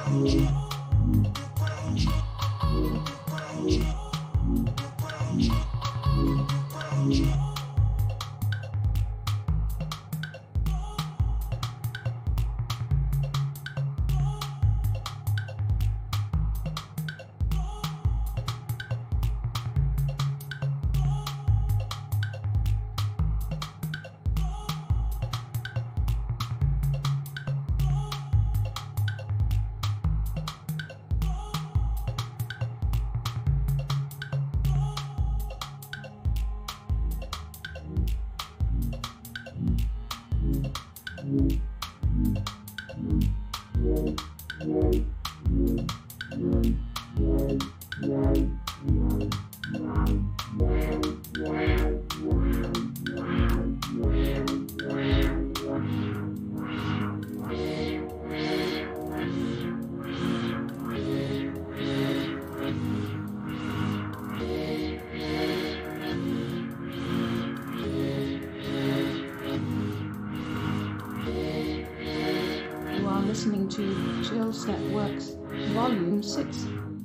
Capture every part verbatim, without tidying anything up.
Listening to Chill Set Works Volume six,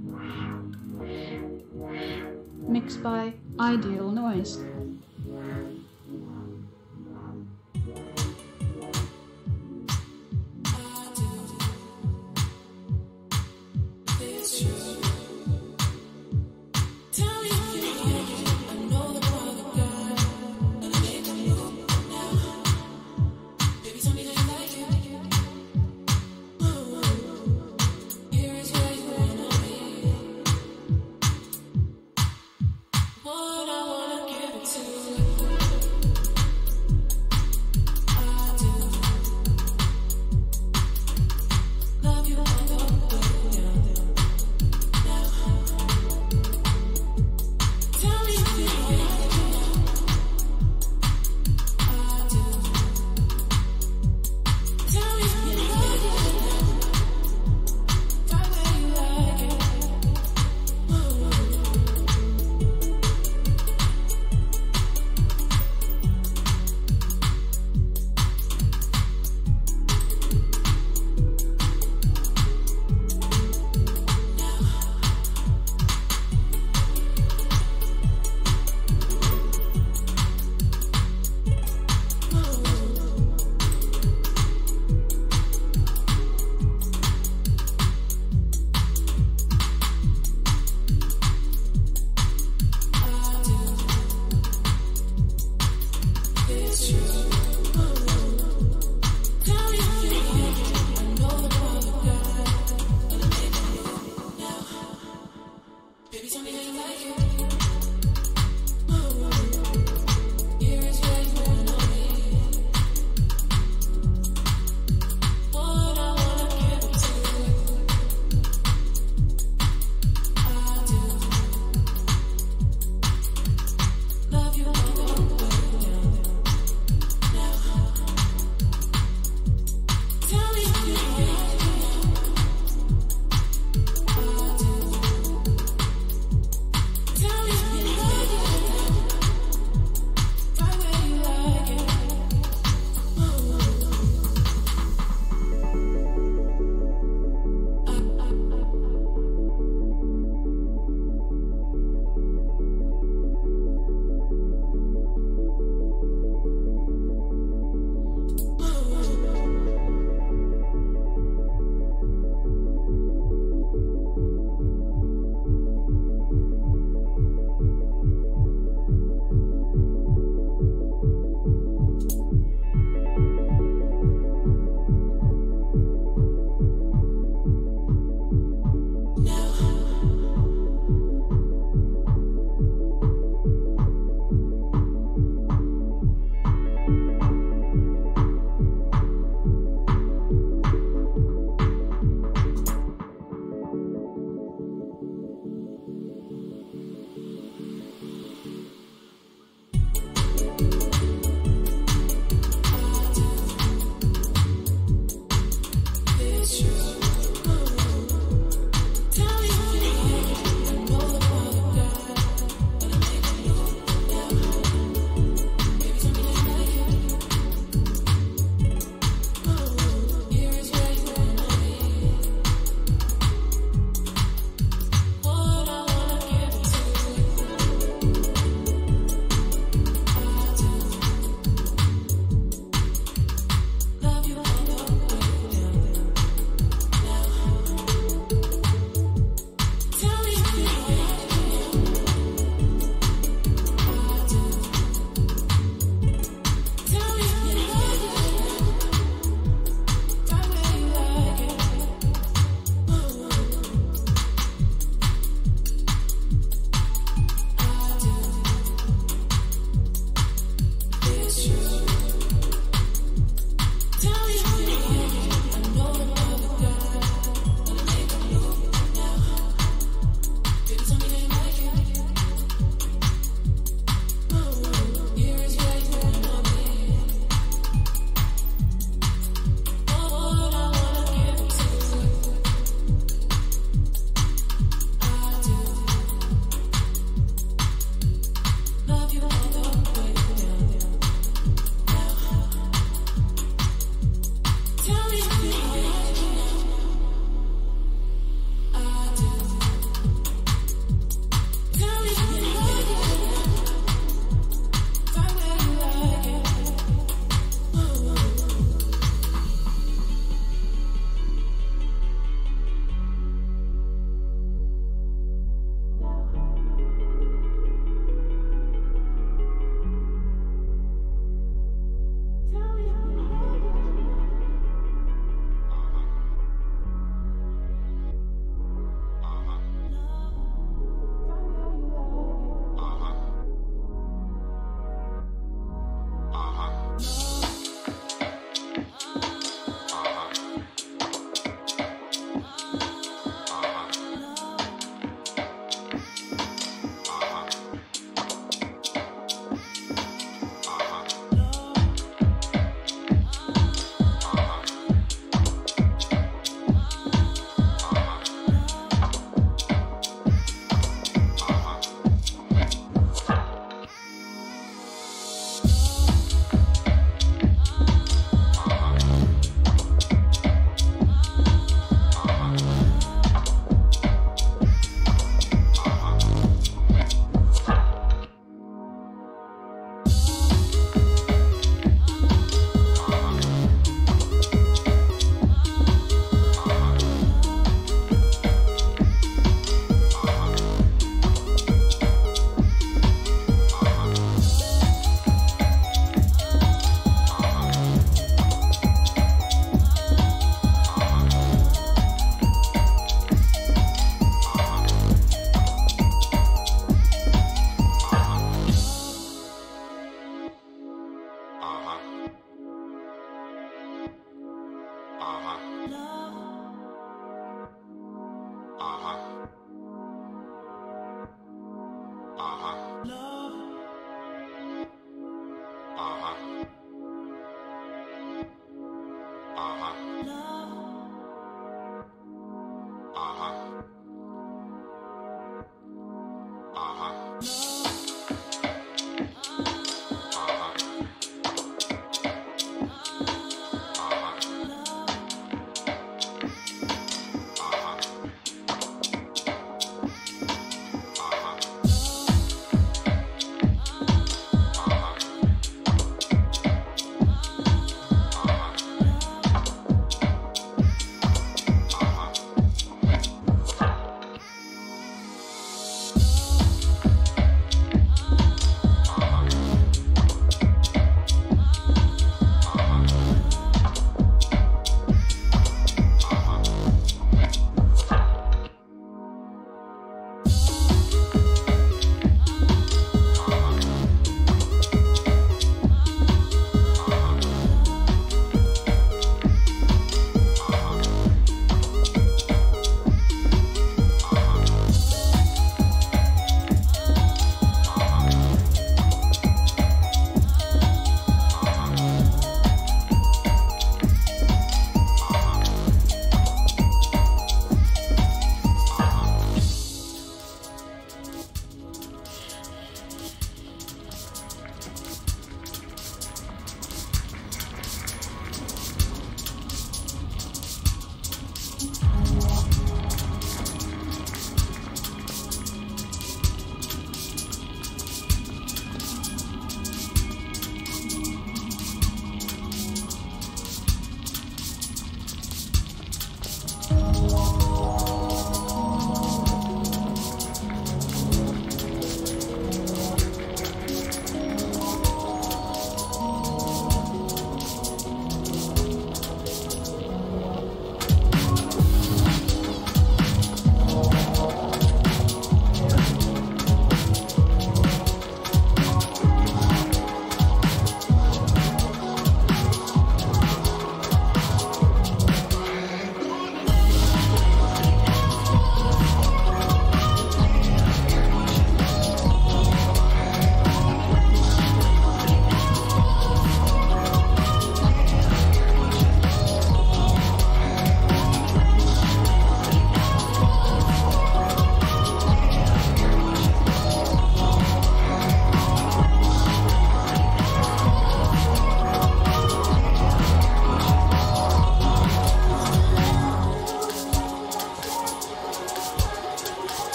mixed by Ideal Noise. What I wanna give it to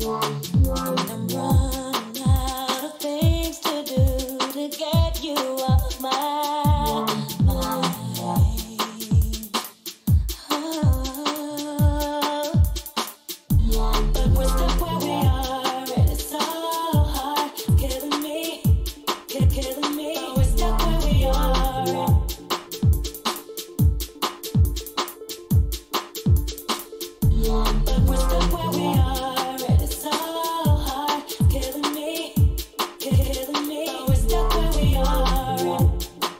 I'm running out of things to do to get you off my mind. Oh. But we're stuck where we are, and it's so hard, killing me, killing me. But we're stuck where we are. But we're stuck where we are, and it's so hard, killing me, killing me. But we're stuck where we are.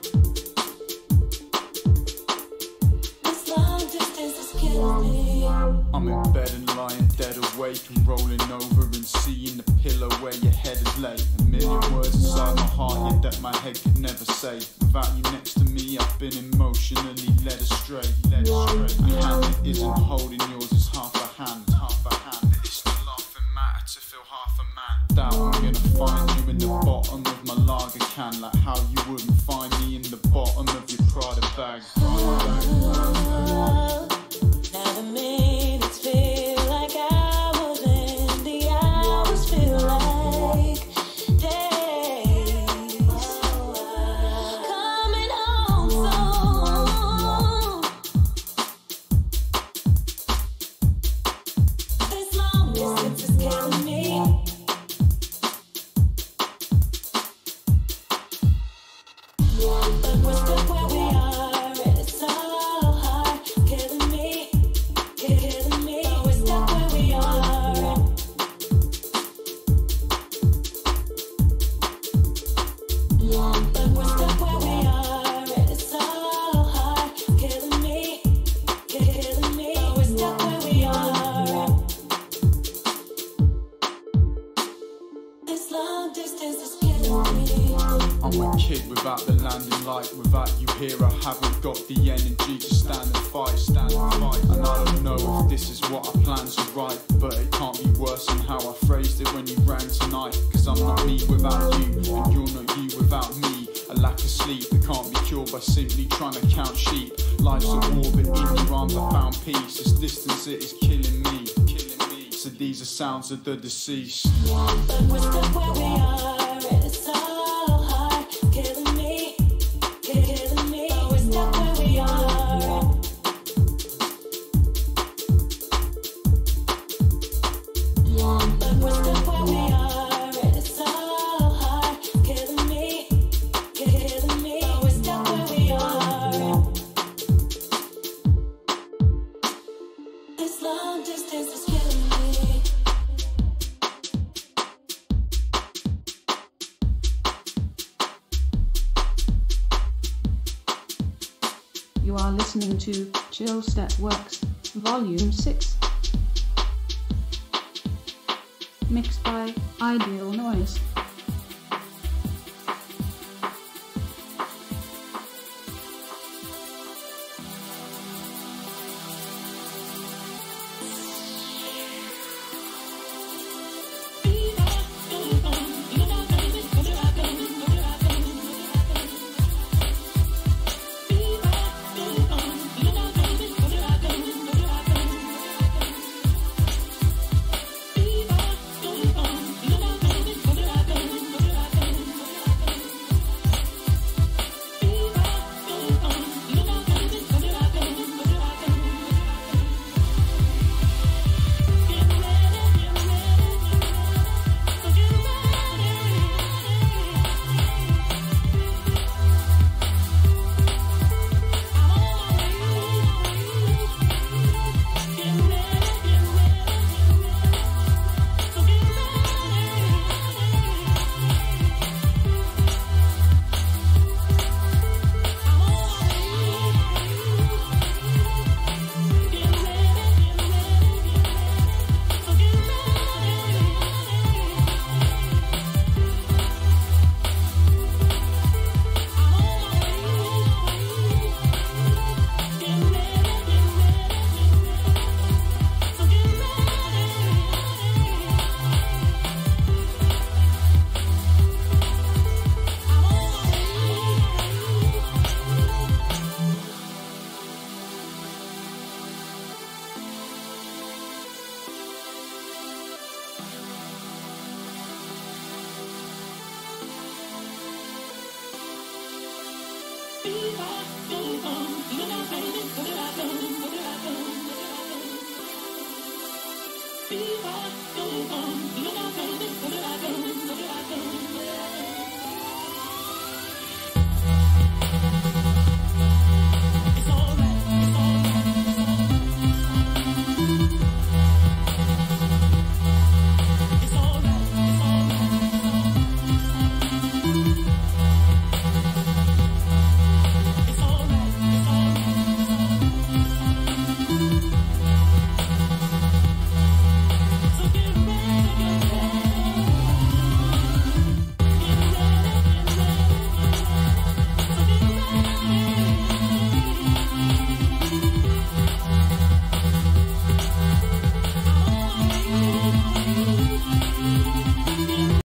This long distance is killing me. I'm in bed and lying dead awake and rolling over and seeing the pillow where your head is laid. A million words inside my heart, yet that my head could never say. Without you next to me, I've been emotionally led astray. Led astray. A hand that isn't holding yours is half a hand, half a hand. It's not laughing matter to feel half a man. Doubt I'm gonna find you in the bottom of my lager can, like how you wouldn't find me in the bottom of your Prada bag. Prada bag. Oh, now the minutes feel like hours and the hours feel like days. Coming home soon. This long distance is killing me. But we're stuck where we are, and it's so hard, killing me, killing me. But we're stuck where we are. But we're stuck where we are, and it's so hard, killing me, killing me. But we're stuck where we are. This long distance is killing me. I'm a kid without the landing light. Without you here, I haven't got the energy to stand and fight, stand and fight. And I don't know if this is what I plan to write, but it can't be worse than how I phrased it when you rang tonight. Cause I'm not me without you, and you're not you without me. A lack of sleep that can't be cured by simply trying to count sheep. Life's a war, but in your arms I found peace. This distance, it is killing me, killing me. So these are sounds of the deceased. But we're stuck where we are, and it's so hard, killing me, killing me. But we're stuck where we are. But we're stuck where we are, and it's so hard, killing me, killing me. But we're stuck where we are. This long distance is killing me. You are listening to Chill Step Works, Volume six. Mixed by Ideal Noise. Be fever.